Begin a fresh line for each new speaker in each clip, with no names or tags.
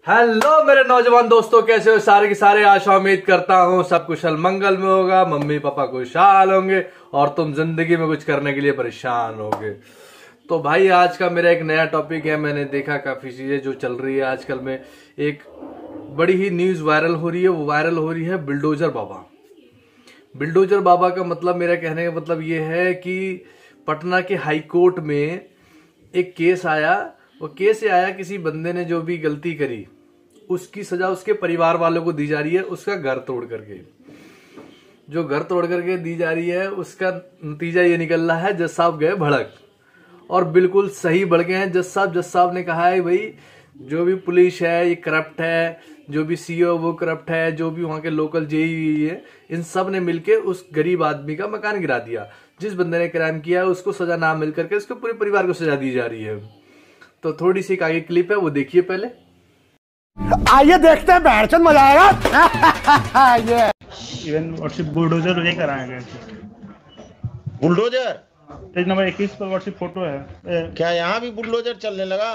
Hello मेरे नौजवान दोस्तों, कैसे हो सारे के सारे। आशा उम्मीद करता हूँ सब कुशल मंगल में होगा, मम्मी पापा खुशहाल होंगे और तुम जिंदगी में कुछ करने के लिए परेशान होगे। तो भाई आज का मेरा एक नया टॉपिक है। मैंने देखा काफी चीजें जो चल रही है आजकल में, एक बड़ी ही न्यूज वायरल हो रही है। वो वायरल हो रही है बुलडोजर बाबा। बुलडोजर बाबा का मतलब, मेरा कहने का मतलब ये है कि पटना के हाई कोर्ट में एक केस आया। वो केस ये आया, किसी बंदे ने जो भी गलती करी उसकी सजा उसके परिवार वालों को दी जा रही है। उसका घर तोड़ करके, जो घर तोड़ करके दी जा रही है, उसका नतीजा ये निकल रहा है जज साहब गए भड़क, और बिल्कुल सही भड़के हैं जज साहब। जज साहब ने कहा है भाई जो भी पुलिस है ये करप्ट है, जो भी सीईओ वो करप्ट है, जो भी वहां के लोकल जेई है, इन सब ने मिलके उस गरीब आदमी का मकान गिरा दिया। जिस बंदे ने क्राइम किया है उसको सजा ना मिल करके उसके पूरे परिवार को सजा दी जा रही है। तो थोड़ी सी एक आगे क्लिप है, वो देखिए पहले।
आइए देखते हैं, बैठचंद मजा आएगा। ये
इवन व्हाट्सएप बुलडोजर लेकर आए गए।
बुलडोजर
पेज नंबर 21 पर व्हाट्सएप फोटो है।
क्या यहाँ भी बुलडोजर चलने लगा?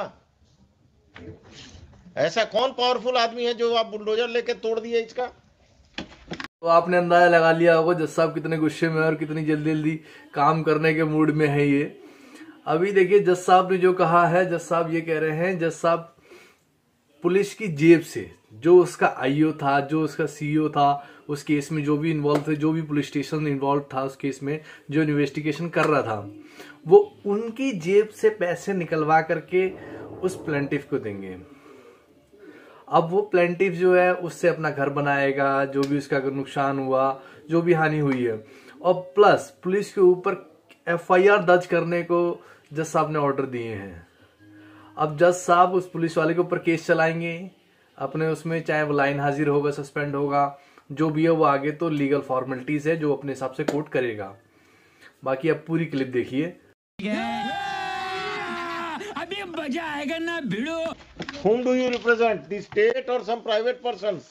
ऐसा कौन पावरफुल आदमी है जो आप बुलडोजर लेके तोड़ दिए इसका?
तो आपने अंदाजा लगा लिया होगा जज साहब कितने गुस्से में और कितनी जल्दी जल्दी काम करने के मूड में है ये। अभी देखिए जज साहब ने जो कहा है, जज साहब ये कह रहे हैं, जज साहब पुलिस की जेब से जो उसका आईओ था, जो उसका सीईओ था, उस केस में जो भी इन्वॉल्व थे, जो भी पुलिस स्टेशन इन्वॉल्व था उस केस में, जो इन्वेस्टिगेशन कर रहा था, वो उनकी जेब से पैसे निकलवा करके उस प्लेंटिफ को देंगे। अब वो प्लेंटिफ जो है उससे अपना घर बनाएगा, जो भी उसका अगर नुकसान हुआ, जो भी हानि हुई है। और प्लस पुलिस के ऊपर एफआईआर दर्ज करने को जज साहब ने ऑर्डर दिए हैं। अब जज साहब उस पुलिस वाले के ऊपर केस चलाएंगे अपने उसमें, चाहे वो लाइन हाजिर होगा, सस्पेंड होगा, जो भी है वो आगे तो लीगल फॉर्मेलिटीज है जो अपने हिसाब से कोर्ट करेगा। बाकी अब पूरी क्लिप देखिए।
अभी मजा आएगा ना भिड़ो।
Whom do you represent? The state or some private persons?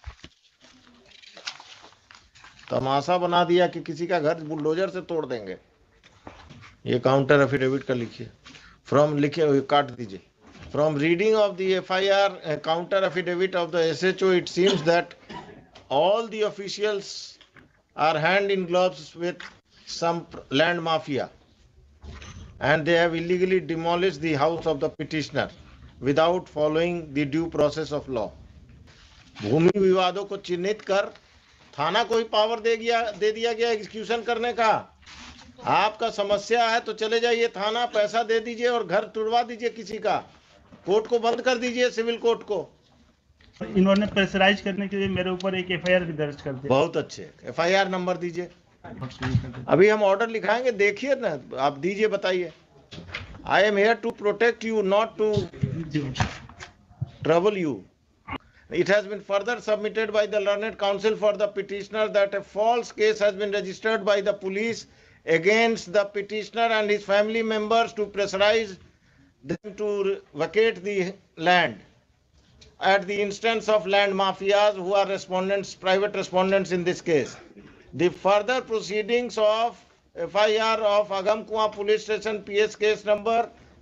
तमाशा बना दिया कि किसी का घर बुलडोजर से तोड़ देंगे। ये काउंटर एफिडेविट का लिखिए। फ्रॉम लिखे काट दीजिए। From reading of the FIR counter affidavit of the SHO it seems that all the officials are hand in gloves with some land mafia and they have illegally demolished the house of the petitioner without following the due process of law. भूमि विवादों को चिन्हित कर थाना को ही power दे दिया गया execution करने का। आपका समस्या है तो चले जाइए थाना, पैसा दे दीजिए और घर तुड़वा दीजिए किसी का। कोर्ट को बंद कर दीजिए, सिविल कोर्ट को।
इन्होंने प्रेशराइज करने के लिए मेरे ऊपर एक एफआईआर भी दर्ज कर दिया।
बहुत अच्छे, एफआईआर नंबर दीजिए। अभी हम ऑर्डर लिखाएंगे, देखिए ना, आप दीजिए, बताइए। I am here to protect you, not to trouble you. It has been further submitted by the learned counsel for the petitioner that a false case has been registered by the police against the petitioner and his family members to pressurize them to vacate the land at the instance of land mafias who are respondents, private respondents in this case. The further proceedings of FIR of Agam Kuan Police Station PS case number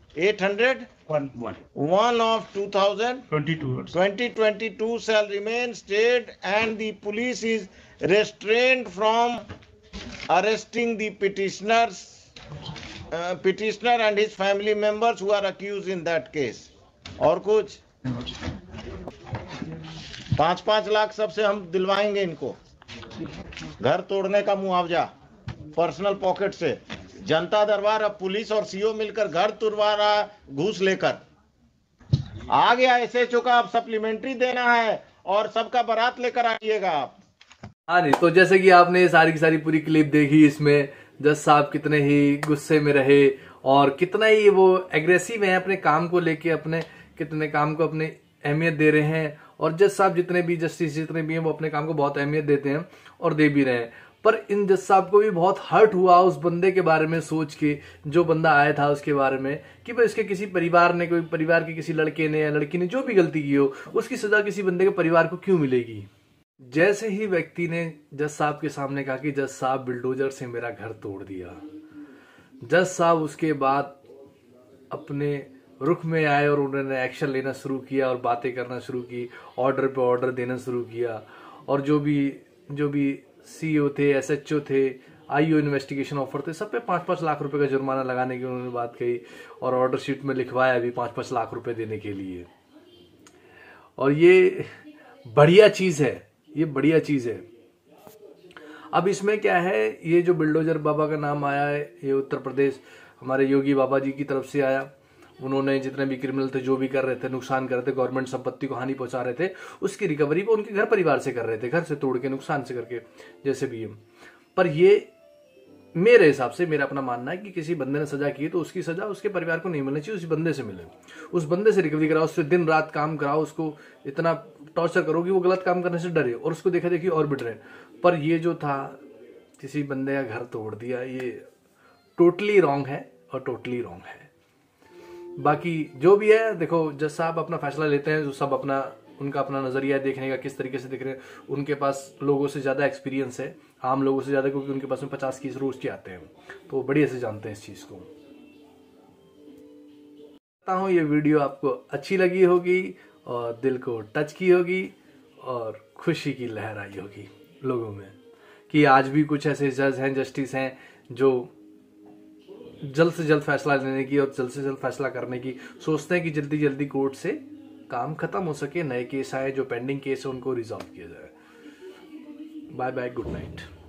801 of 2022 shall remain stayed and the police is restrained from arresting the petitioner and his family members who are accused in that case. और कुछ 5-5 लाख सबसे हम दिलवाएंगे इनको, घर तोड़ने का मुआवजा personal pocket से। जनता दरबार अब पुलिस और सीओ मिलकर घर तुड़वा रहा घूस लेकर। आ गया एसएचओ का अब सप्लीमेंट्री देना है और सबका बारात लेकर आइएगा आप।
हाँ नहीं, तो जैसे कि आपने सारी की सारी पूरी क्लिप देखी, इसमें जज साहब कितने ही गुस्से में रहे और कितना ही वो एग्रेसिव है अपने काम को लेके, अपने कितने काम को अपने अहमियत दे रहे हैं। और जज साहब जितने भी जस्टिस जितने भी हैं वो अपने काम को बहुत अहमियत देते हैं और दे भी रहे हैं। पर इन जज साहब को भी बहुत हर्ट हुआ उस बंदे के बारे में सोच के, जो बंदा आया था उसके बारे में, कि भाई उसके किसी परिवार ने, कोई परिवार के किसी लड़के ने या लड़की ने जो भी गलती की हो, उसकी सजा किसी बंदे के परिवार को क्यों मिलेगी। जैसे ही व्यक्ति ने जज साहब के सामने कहा कि जज साहब बुलडोजर से मेरा घर तोड़ दिया, जज साहब उसके बाद अपने रुख में आए और उन्होंने एक्शन लेना शुरू किया और बातें करना शुरू की, ऑर्डर पे ऑर्डर देना शुरू किया। और जो भी CEO थे, SHO थे, IO इन्वेस्टिगेशन ऑफर थे, सब पे 5-5 लाख रुपए का जुर्माना लगाने की उन्होंने बात कही और ऑर्डर शीट में लिखवाया भी 5-5 लाख रुपए देने के लिए। और ये बढ़िया चीज है, ये बढ़िया चीज है। अब इसमें क्या है, ये जो बिल्डोजर बाबा का नाम आया है, ये उत्तर प्रदेश हमारे योगी बाबा जी की तरफ से आया। उन्होंने जितने भी क्रिमिनल थे, जो भी कर रहे थे, नुकसान कर रहे थे, गवर्नमेंट संपत्ति को हानि पहुंचा रहे थे, उसकी रिकवरी वो उनके घर परिवार से कर रहे थे, घर से तोड़ के, नुकसान से करके, जैसे भी। पर ये मेरे हिसाब से, मेरा अपना मानना है कि किसी बंदे ने सजा की तो उसकी सजा उसके परिवार को नहीं मिलनी चाहिए, उस बंदे से मिले, उस बंदे से रिकवरी कराओ, उससे दिन रात काम कराओ, उसको इतना टॉर्चर करो कि वो गलत काम करने से डरे और उसको देखा देखी और भी डरे। पर ये जो था, किसी बंदे का घर तोड़ दिया, ये टोटली रॉन्ग है और टोटली रॉन्ग है। बाकी जो भी है, देखो जज साहब अपना फैसला लेते हैं, जो सब उनका अपना नजरिया है देखने का, किस तरीके से देख रहे हैं। उनके पास लोगों से ज्यादा एक्सपीरियंस है, आम लोगों से ज्यादा, क्योंकि उनके पास में 50 केस रोज के आते हैं, तो वो बढ़िया से जानते हैं इस चीज को। चाहता हूँ ये वीडियो आपको अच्छी लगी होगी और दिल को टच की होगी और खुशी की लहर आई होगी लोगों में कि आज भी कुछ ऐसे जज हैं, जस्टिस हैं, जो जल्द से जल्द फैसला लेने की और जल्द से जल्द फैसला करने की सोचते हैं कि जल्दी जल्दी कोर्ट से काम खत्म हो सके, नए केस आए, जो पेंडिंग केस है उनको रिजॉल्व किया जाए। Bye bye, good night.